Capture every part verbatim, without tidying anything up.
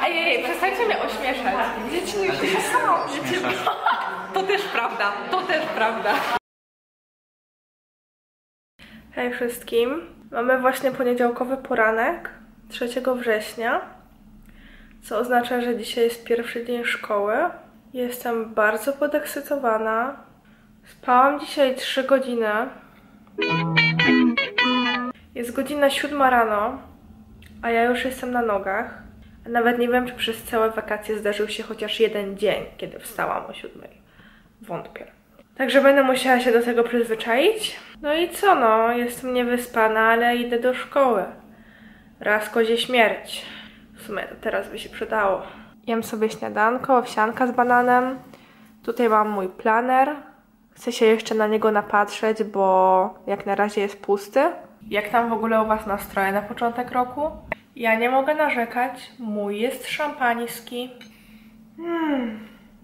Ej, ej, przestańcie mnie ośmieszać. Dzieci nie się samo życie. To też prawda, to też prawda. Hej wszystkim. Mamy właśnie poniedziałkowy poranek, trzeciego września, co oznacza, że dzisiaj jest pierwszy dzień szkoły. Jestem bardzo podekscytowana. Spałam dzisiaj trzy godziny. Jest godzina siódma rano, a ja już jestem na nogach. Nawet nie wiem, czy przez całe wakacje zdarzył się chociaż jeden dzień, kiedy wstałam o siódmej. Wątpię. Także będę musiała się do tego przyzwyczaić. No i co no, jestem niewyspana, ale idę do szkoły. Raz kozie śmierć. W sumie to teraz by się przydało. Jem sobie śniadanko, owsianka z bananem. Tutaj mam mój planer. Chcę się jeszcze na niego napatrzeć, bo jak na razie jest pusty. Jak tam w ogóle u was nastroje na początek roku? Ja nie mogę narzekać. Mój jest szampański. Hmm.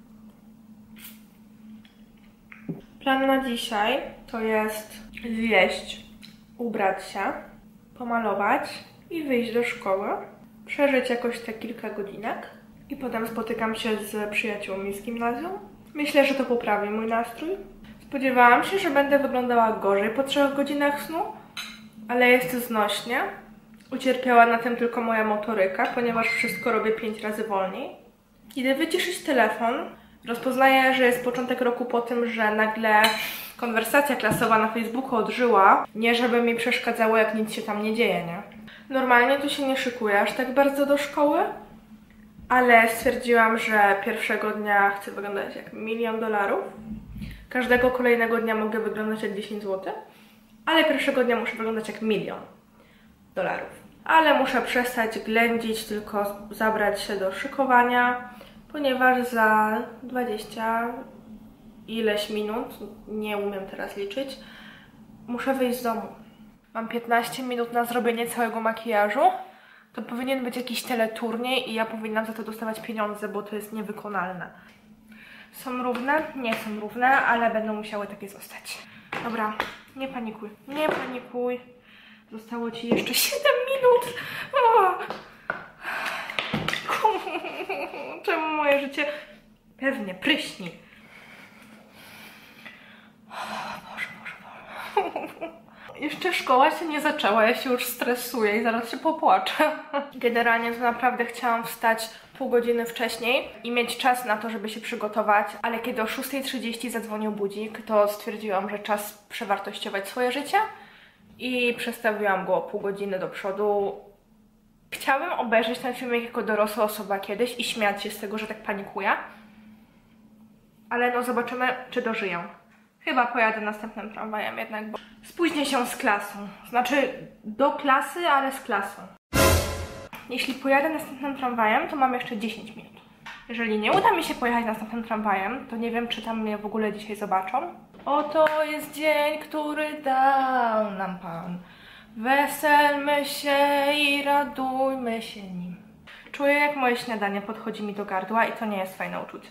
Plan na dzisiaj to jest zjeść, ubrać się, pomalować i wyjść do szkoły. Przeżyć jakoś te kilka godzinek i potem spotykam się z przyjaciółmi z gimnazjum. Myślę, że to poprawi mój nastrój. Spodziewałam się, że będę wyglądała gorzej po trzech godzinach snu, ale jest znośnie. Ucierpiała na tym tylko moja motoryka, ponieważ wszystko robię pięć razy wolniej. Idę wyciszyć telefon. Rozpoznaję, że jest początek roku po tym, że nagle konwersacja klasowa na Facebooku odżyła. Nie żeby mi przeszkadzało, jak nic się tam nie dzieje, nie? Normalnie tu się nie szykuję aż tak bardzo do szkoły, ale stwierdziłam, że pierwszego dnia chcę wyglądać jak milion dolarów. Każdego kolejnego dnia mogę wyglądać jak dziesięć złotych, ale pierwszego dnia muszę wyglądać jak milion dolarów. Ale muszę przestać ględzić, tylko zabrać się do szykowania, ponieważ za dwadzieścia ileś minut, nie umiem teraz liczyć, muszę wyjść z domu. Mam piętnaście minut na zrobienie całego makijażu. To powinien być jakiś teleturniej i ja powinnam za to dostawać pieniądze, bo to jest niewykonalne. Są równe? Nie są równe, ale będą musiały takie zostać. Dobra, nie panikuj, nie panikuj. Zostało ci jeszcze siedem minut. O! Czemu moje życie? Pewnie, pryśni. Boże, Boże, Boże. Jeszcze szkoła się nie zaczęła, ja się już stresuję i zaraz się popłaczę. Generalnie to naprawdę chciałam wstać pół godziny wcześniej i mieć czas na to, żeby się przygotować, ale kiedy o szóstej trzydzieści zadzwonił budzik, to stwierdziłam, że czas przewartościować swoje życie i przestawiłam go o pół godziny do przodu. Chciałabym obejrzeć ten filmik jako dorosła osoba kiedyś i śmiać się z tego, że tak panikuję. Ale no zobaczymy, czy dożyję. Chyba pojadę następnym tramwajem jednak, bo spóźnię się z klasą. Znaczy do klasy, ale z klasą. Jeśli pojadę następnym tramwajem, to mam jeszcze dziesięć minut. Jeżeli nie uda mi się pojechać następnym tramwajem, to nie wiem, czy tam mnie w ogóle dzisiaj zobaczą. Oto jest dzień, który dał nam Pan. Weselmy się i radujmy się nim. Czuję, jak moje śniadanie podchodzi mi do gardła i to nie jest fajne uczucie.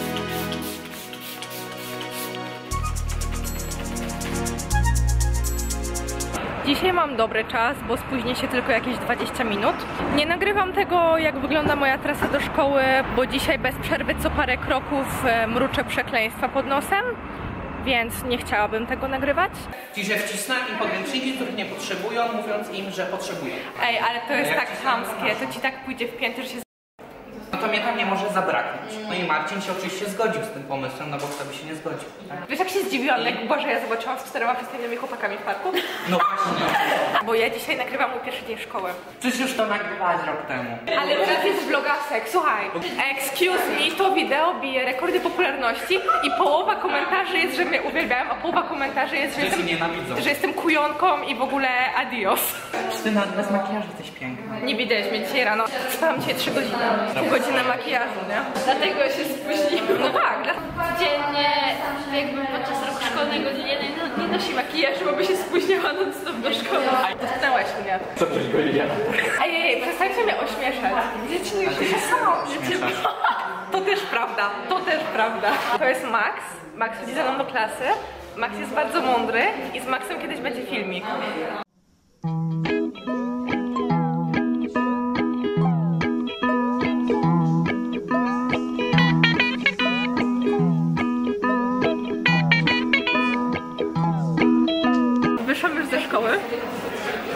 Dzisiaj mam dobry czas, bo spóźnię się tylko jakieś dwadzieścia minut. Nie nagrywam tego, jak wygląda moja trasa do szkoły, bo dzisiaj bez przerwy co parę kroków mruczę przekleństwa pod nosem. Więc nie chciałabym tego nagrywać. Ci, że wcisnąłem im podręczniki, których nie potrzebują, mówiąc im, że potrzebują. Ej, ale to jest tak chamskie, to ci tak pójdzie w pięty, że się... No to mnie tam nie może zabraknąć. No i Marcin się oczywiście zgodził z tym pomysłem, no bo kto by się nie zgodził. Tak? Wiesz, jak się zdziwiłam, jak Boże, ja zobaczyłam z czterema przystojnymi chłopakami w parku? No właśnie. Bo ja dzisiaj nagrywam mój pierwszy dzień szkoły. Przecież już to nagrywałaś rok temu. Ale teraz jest vlogasek, słuchaj. Excuse me, to wideo bije rekordy popularności i połowa komentarzy jest, że mnie uwielbiają, a połowa komentarzy jest, że, że jestem, nienawidzą. że jestem kujonką i w ogóle adios. Ty nawet bez makijażu jesteś piękna. Nie widać mnie dzisiaj rano. Spałam dzisiaj trzy godziny. Pół godziny makijażu, nie? Dlatego się spóźniłam. No tak. Dziennie, jakby podczas roku szkolnego nie, nie, nie nosi makijażu, bo by się spóźniała non-stop do szkoły. Dotknęłaś mnie. Co przecież go ja? Ej, ej, przestańcie mnie ośmieszać. Dzieci nie się samo życie. To też prawda, to też prawda. To jest Max. Max chodzi ze mną do klasy. Max jest bardzo mądry i z Maxem kiedyś będzie filmik.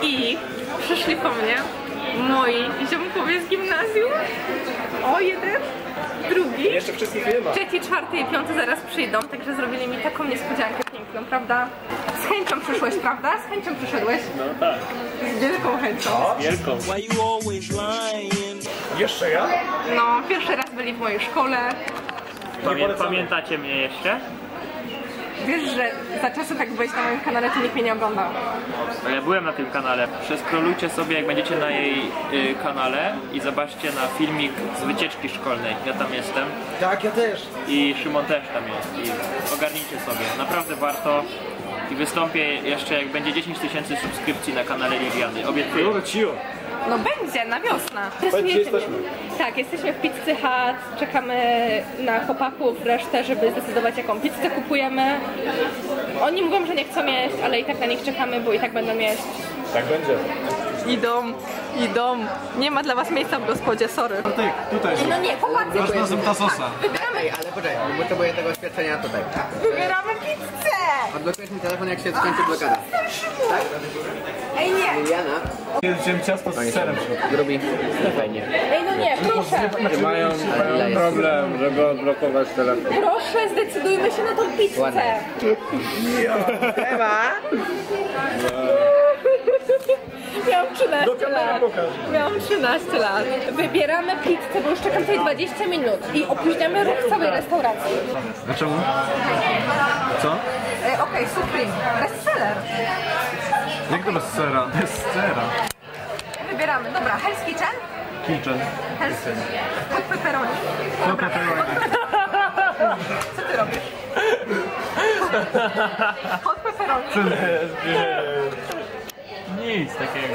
I przyszli po mnie moi ziomkowie z gimnazjum. O, jeden, drugi, Jeszcze wszystkich nie ma. trzeci, czwarty i piąty zaraz przyjdą, także zrobili mi taką niespodziankę piękną, prawda? Z chęcią przyszłeś, prawda? Z chęcią przyszedłeś? No tak. Z wielką chęcią. Wielką. Jeszcze ja? No, pierwszy raz byli w mojej szkole. Pamię pamiętacie mnie jeszcze? Wiesz, że za czasów jak byłeś na moim kanale, to nikt mnie nie oglądał. No ja byłem na tym kanale. Przeskrolujcie sobie, jak będziecie na jej y, kanale i zobaczcie na filmik z wycieczki szkolnej. Ja tam jestem. Tak, ja też. I Szymon też tam jest. I ogarnijcie sobie. Naprawdę warto. I wystąpię jeszcze, jak będzie dziesięć tysięcy subskrypcji na kanale Liwiany. Obiecuję. No będzie, na wiosnę. Gdzie jesteśmy? Tak, jesteśmy w Pizzy Hut, czekamy na chłopaków, resztę, żeby zdecydować, jaką pizzę kupujemy. Oni mówią, że nie chcą jeść, ale i tak na nich czekamy, bo i tak będą jeść. Tak będzie. Idą, idą. Nie ma dla was miejsca w gospodzie, sorry. Tutaj, tutaj. No nie, chłopacy. Masz na zębta sosa. Wybieramy, Ale poczekaj, bo potrzebuję tego oświadczenia tutaj. wybieramy pizzę! Odblokujesz mi telefon, jak się skończy blokada. Tak? Ej, nie! Liliana? Wziąłem ciasto z serem. Grubi. Fajnie. Ej, no nie, proszę. Mają, mają problem, żeby odblokować telefon. Proszę, zdecydujmy się na tą pizzę. Ładnie. Ewa? Miałam trzynaście lat. Miałam trzynaście lat. Wybieramy pizzę, bo już czekam tutaj dwadzieścia minut i opóźniamy ruch całej restauracji. A czemu? Co? E, Okej, okay, Supreme. Bestseller. Jak to bez sera? Bez sera. Wybieramy. Dobra, Hell's Kitchen. Kitchen. Hell's Hot pepperoni. Co pepperoni? Co ty robisz? Hot pepperoni. Nic takiego.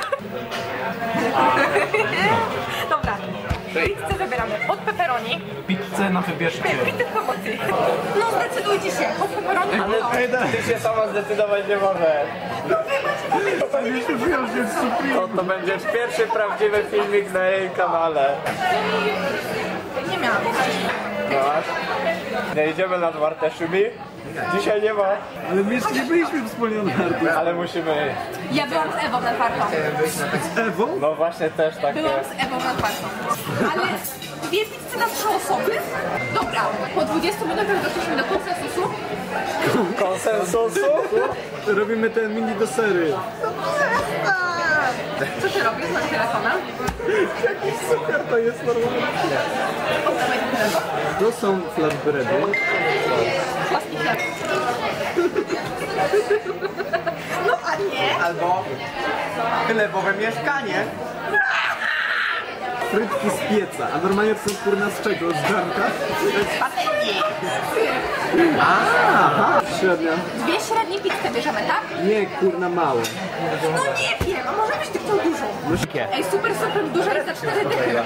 Dobra. Pizzę wybieramy. Hot pepperoni. Pizzę na wybierzcie. Pizzę pomocy. No zdecydujcie się. Hot pepperoni. Ale ty się sama zdecydować nie możesz. To, to będzie pierwszy prawdziwy filmik na jej kanale. Nie miałam. Nie idziemy na Martę Szymi? Dzisiaj nie ma. Ale my jeszcze nie byliśmy wspólnie na Martę. Ale musimy. Ja byłam z Ewą nad Wartą. Z Ewą? No właśnie też tak. Byłam z Ewą nad Wartą. Ale dwie pizzy na trzy osoby? Dobra, po dwudziestu minutach doszliśmy do konsensusu. Konsensusu? Robimy ten mini do sery. Co ty robisz z telefonem? Jaki super to jest normalnie. Oddawaj ten telefon. To są flatbready. Płaski chleb. No a nie? Albo chlebowe mieszkanie. Frytki z pieca, a normalnie to są kurna z czego? Z garnka? Aha, średnia. Dwie średnie pizze bierzemy, tak? Nie, kurna małe. No nie wiem, a może byś ty chciał dużą? Ej, super, super, duża jest za cztery dychy.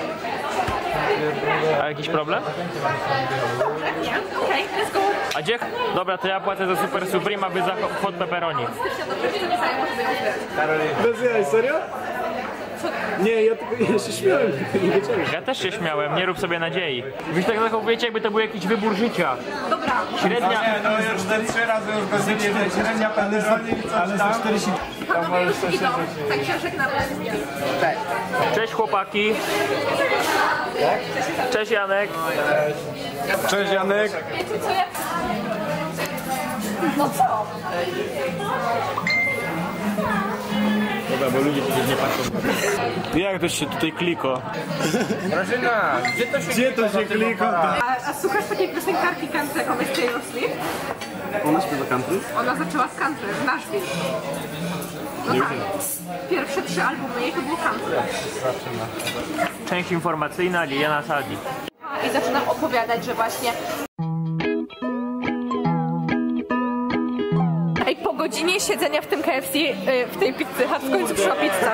A jakiś problem? Dobrze, nie? Okej, okay, let's go. A gdzie? Dobra, to ja płacę za Super Supreme, a wy za hot pepperoni. Stycznia do czerwca nie zajmę, żeby ją zbierać. Bez jaj, serio? Nie, ja tylko ja się śmiałem, tylko nie wiedziałem. Ja też się śmiałem, nie rób sobie nadziei. Wy się tak zachowujecie, jakby to był jakiś wybór życia. Dobra. Średnia... No już te trzy razy już go zjedli, średnia pepperoni i coś tam. Ale za czterdzieści... Panowie już idą, także żegnamy. Cześć chłopaki. Cześć Janek. Cześć Janek. Wiecie co ja... No co? Dobra, bo ludzie tutaj nie patrzą. Jak to się tutaj kliko? Grażyna, gdzie to się Gdzie to się kliko? A, a słuchasz takiej piosenkarki country, jaką jest Taylor Swift? Ona śpiewa country? Ona zaczęła z country, w Nashville. No tak. Pierwsze trzy albumy jej to było country. Część informacyjna, Liliana Sadi. I zaczynam opowiadać, że właśnie... Ej, po godzinie siedzenia w tym K F C, yy, w tej pizzy, a w końcu przyszła pizza.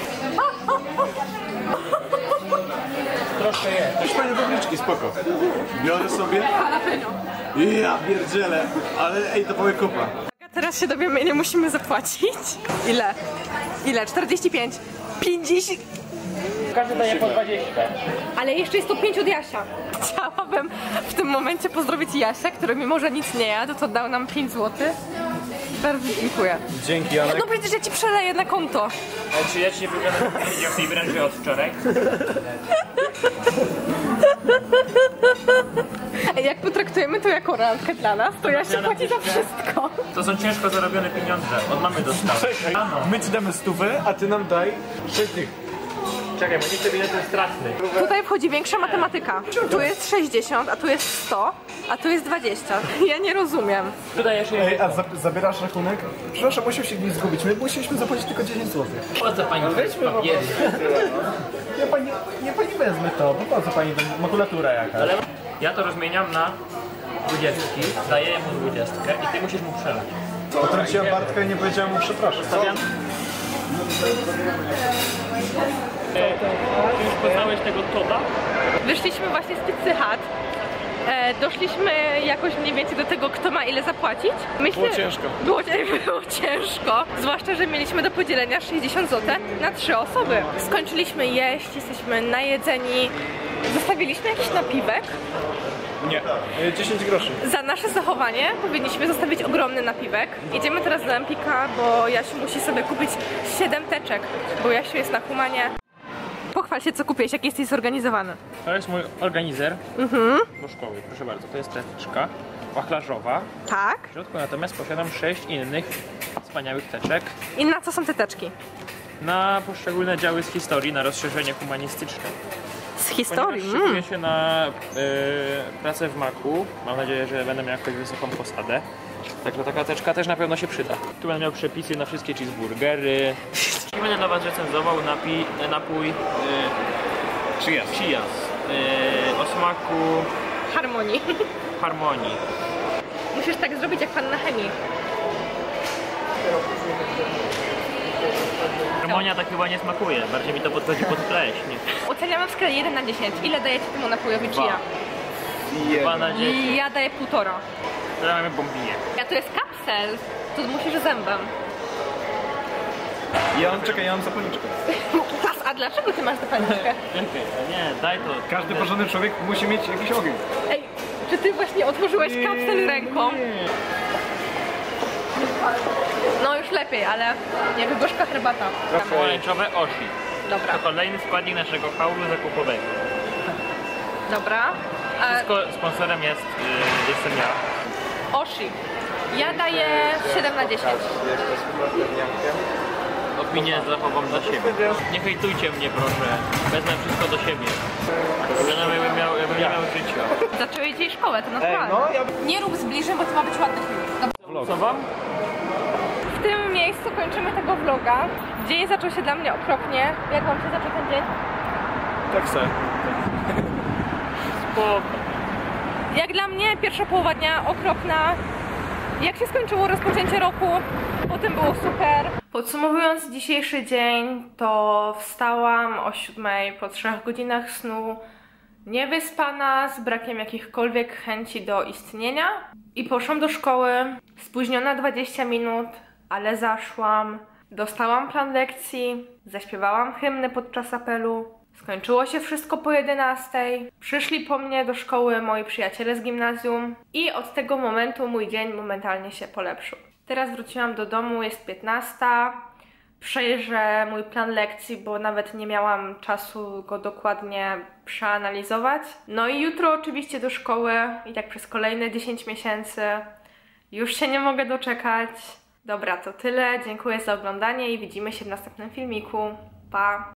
Troszkę je. Też fajne papryczki, spoko. Biorę sobie. Jalapeno. Ja pierdzielę. Ale ej, to powie kopa. Teraz się dowiemy, ile musimy zapłacić. Ile? Ile? czterdzieści pięć. pięćdziesiąt. Każdy daje po dwadzieścia. Ale jeszcze jest to pięć od Jasia. Chciałabym w tym momencie pozdrowić Jasia, który mimo że nic nie jadł, to dał nam pięć złotych. Bardzo dziękuję. Dzięki, Janek. No przecież ja ci przeleję na konto. A czy ja ci nie wyglądam w tej branży od wczoraj? Jak potraktujemy to jako randkę dla nas, to ja się płaci za wszystko. To są ciężko zarobione pieniądze. Od mamy dostałem. Czekaj, my ci damy stówę, a ty nam daj sześć dych. Czekaj, bo nie chcę biletem straszny. Tutaj wchodzi większa matematyka. Tu jest sześćdziesiąt, a tu jest sto, a tu jest dwadzieścia. Ja nie rozumiem. Tutaj jeszcze Ej, a za zabierasz rachunek? Przepraszam, musiał się gdzieś zgubić. My musieliśmy zapłacić tylko dziesięć złotych. Po co pani weźmy papiery? Ja pani, nie pani wezmę to, bo po co pani to makulatura jakaś? Ale ja to rozmieniam na dwudziestki, daję mu dwudziestkę i ty musisz mu przelać. Potrąciłem Bartka i nie powiedziałem mu przepraszam. Stawiam. E, Czy już poznałeś tego Toda? Wyszliśmy właśnie z Pizzy Hut. E, doszliśmy jakoś mniej więcej do tego, kto ma ile zapłacić. Myślę, Było ciężko. Było, było ciężko. Zwłaszcza, że mieliśmy do podzielenia sześćdziesiąt złotych na trzy osoby. Skończyliśmy jeść, jesteśmy najedzeni. Zostawiliśmy jakiś napiwek. Nie, dziesięć groszy. Za nasze zachowanie powinniśmy zostawić ogromny napiwek. Idziemy teraz do Empika, bo Jasiu musi sobie kupić siedem teczek, bo Jasiu jest na humanie. Pochwal się, co kupiłeś, jak jesteś zorganizowany. To jest mój organizer mhm. do szkoły, proszę bardzo. To jest teczka wachlarzowa. Tak. W środku natomiast posiadam sześć innych wspaniałych teczek I na co są te teczki? na poszczególne działy z historii, na rozszerzenie humanistyczne. Z historii? Ponieważ szykuję się na y, pracę w maku, mam nadzieję, że będę miał jakąś wysoką posadę. Także taka teczka też na pewno się przyda. Tu będę miał przepisy na wszystkie cheeseburgery. I będę dla was recenzował napi, napój y, Chias, Chias y, o smaku Harmonii. harmonii. Musisz tak zrobić jak pan na chemii. Harmonia tak chyba nie smakuje, bardziej mi to podchodzi pod pleśń. Oceniam na skalę jeden na dziesięć. Ile dajecie temu napojowi Dwa. Chia? Dwa na dziesięć. I ja daję półtora. Teraz mamy bombinie. A to jest kapsel. To musisz zębem. Ja mam, czekaj, ja mam zapalniczkę. A, a dlaczego ty masz zapalniczkę? Nie, daj to. Każdy porządny człowiek musi mieć jakiś ogień. Ej, czy ty właśnie otworzyłeś kapsel ręką? No już lepiej, ale jak gorzka herbata. Pomarańczowe Oshi. Dobra, To kolejny składnik naszego haulu zakupowego. dobra. A, Wszystko sponsorem jest, yy, jestem ja. Oshi. Ja daję siedem na dziesięć. Opinię zachowam dla siebie. Nie hejtujcie mnie proszę. Wezmę wszystko do siebie. Wyglądam jakbym miał, jakbym nie miał życia. Zacząłeś jej szkołę, to naturalne. no, ja... Nie rób zbliżeń, bo to ma być ładny film. Dobra. Co wam? W tym miejscu kończymy tego vloga. Dzień zaczął się dla mnie okropnie. Jak wam się zaczął ten dzień? Tak se. Spoko. Jak dla mnie pierwsza połowa dnia okropna. Jak się skończyło rozpoczęcie roku, potem było super. Podsumowując dzisiejszy dzień, to wstałam o siódmej po trzech godzinach snu, niewyspana, z brakiem jakichkolwiek chęci do istnienia. I poszłam do szkoły, spóźniona dwadzieścia minut, ale zaszłam. Dostałam plan lekcji, zaśpiewałam hymny podczas apelu. Skończyło się wszystko po jedenastej. Przyszli po mnie do szkoły moi przyjaciele z gimnazjum i od tego momentu mój dzień momentalnie się polepszył. Teraz wróciłam do domu, jest piętnasta. Przejrzę mój plan lekcji, bo nawet nie miałam czasu go dokładnie przeanalizować. No i jutro oczywiście do szkoły i tak przez kolejne dziesięć miesięcy. Już się nie mogę doczekać. Dobra, to tyle. Dziękuję za oglądanie i widzimy się w następnym filmiku. Pa!